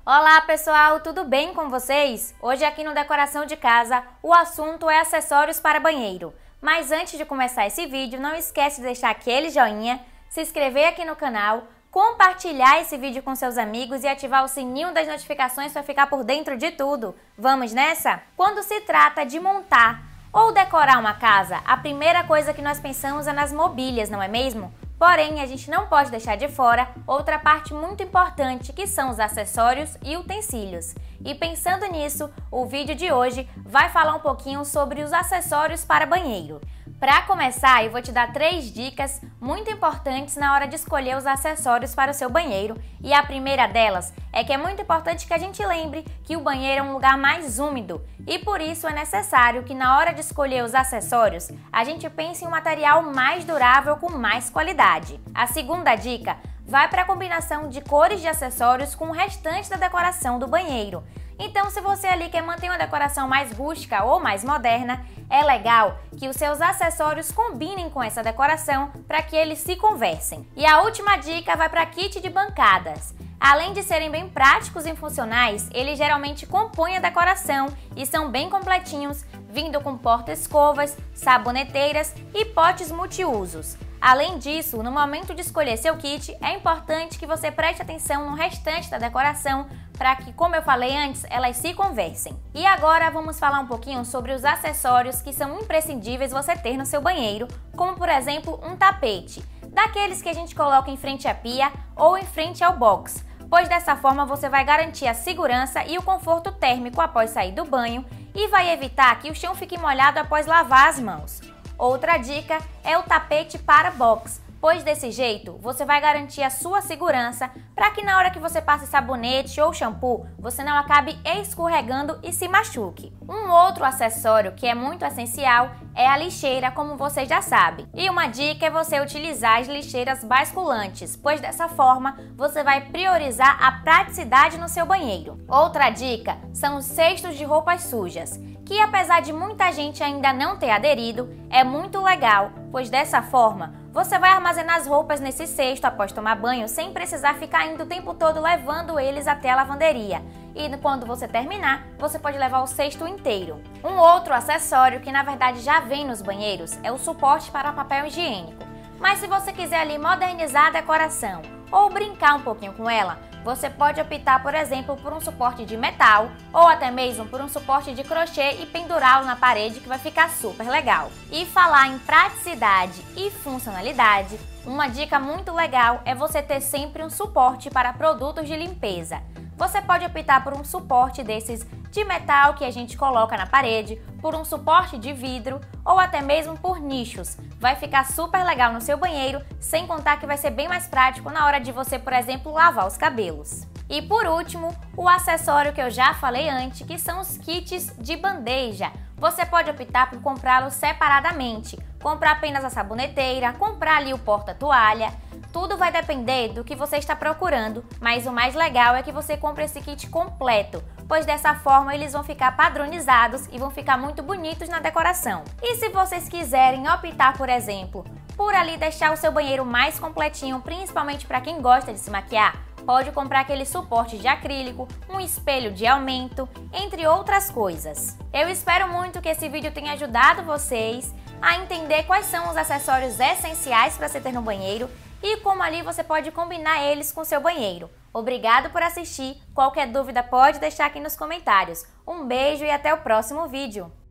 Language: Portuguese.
Olá pessoal, tudo bem com vocês? Hoje aqui no Decoração de Casa, o assunto é acessórios para banheiro. Mas antes de começar esse vídeo, não esquece de deixar aquele joinha, se inscrever aqui no canal, compartilhar esse vídeo com seus amigos e ativar o sininho das notificações para ficar por dentro de tudo. Vamos nessa? Quando se trata de montar ou decorar uma casa, a primeira coisa que nós pensamos é nas mobílias, não é mesmo? Porém, a gente não pode deixar de fora outra parte muito importante, que são os acessórios e utensílios. E pensando nisso, o vídeo de hoje vai falar um pouquinho sobre os acessórios para banheiro. Para começar, eu vou te dar 3 dicas muito importantes na hora de escolher os acessórios para o seu banheiro. E a primeira delas é que é muito importante que a gente lembre que o banheiro é um lugar mais úmido e por isso é necessário que na hora de escolher os acessórios, a gente pense em um material mais durável com mais qualidade. A segunda dica vai para a combinação de cores de acessórios com o restante da decoração do banheiro. Então, se você ali quer manter uma decoração mais rústica ou mais moderna, é legal que os seus acessórios combinem com essa decoração para que eles se conversem. E a última dica vai para kit de bancadas. Além de serem bem práticos e funcionais, eles geralmente compõem a decoração e são bem completinhos, vindo com porta-escovas, saboneteiras e potes multiusos. Além disso, no momento de escolher seu kit, é importante que você preste atenção no restante da decoração para que, como eu falei antes, elas se conversem. E agora vamos falar um pouquinho sobre os acessórios que são imprescindíveis você ter no seu banheiro, como por exemplo um tapete, daqueles que a gente coloca em frente à pia ou em frente ao box, pois dessa forma você vai garantir a segurança e o conforto térmico após sair do banho e vai evitar que o chão fique molhado após lavar as mãos. Outra dica é o tapete para box, pois desse jeito você vai garantir a sua segurança para que na hora que você passe sabonete ou shampoo, você não acabe escorregando e se machuque. Um outro acessório que é muito essencial é a lixeira, como você já sabe. E uma dica é você utilizar as lixeiras basculantes, pois dessa forma você vai priorizar a praticidade no seu banheiro. Outra dica são os cestos de roupas sujas, que apesar de muita gente ainda não ter aderido, é muito legal, pois dessa forma você vai armazenar as roupas nesse cesto após tomar banho sem precisar ficar indo o tempo todo levando eles até a lavanderia. E quando você terminar, você pode levar o cesto inteiro. Um outro acessório que na verdade já vem nos banheiros é o suporte para papel higiênico. Mas se você quiser ali modernizar a decoração ou brincar um pouquinho com ela, você pode optar, por exemplo, por um suporte de metal ou até mesmo por um suporte de crochê e pendurá-lo na parede, que vai ficar super legal. E falar em praticidade e funcionalidade, uma dica muito legal é você ter sempre um suporte para produtos de limpeza. Você pode optar por um suporte desses de metal que a gente coloca na parede, por um suporte de vidro ou até mesmo por nichos. Vai ficar super legal no seu banheiro, sem contar que vai ser bem mais prático na hora de você, por exemplo, lavar os cabelos. E por último, o acessório que eu já falei antes, que são os kits de bandeja. Você pode optar por comprá-los separadamente, comprar apenas a saboneteira, comprar ali o porta-toalha. Tudo vai depender do que você está procurando, mas o mais legal é que você compre esse kit completo, pois dessa forma eles vão ficar padronizados e vão ficar muito bonitos na decoração. E se vocês quiserem optar, por exemplo, por ali deixar o seu banheiro mais completinho, principalmente para quem gosta de se maquiar, pode comprar aquele suporte de acrílico, um espelho de aumento, entre outras coisas. Eu espero muito que esse vídeo tenha ajudado vocês a entender quais são os acessórios essenciais para você ter no banheiro e como ali você pode combinar eles com o seu banheiro. Obrigado por assistir, qualquer dúvida pode deixar aqui nos comentários. Um beijo e até o próximo vídeo!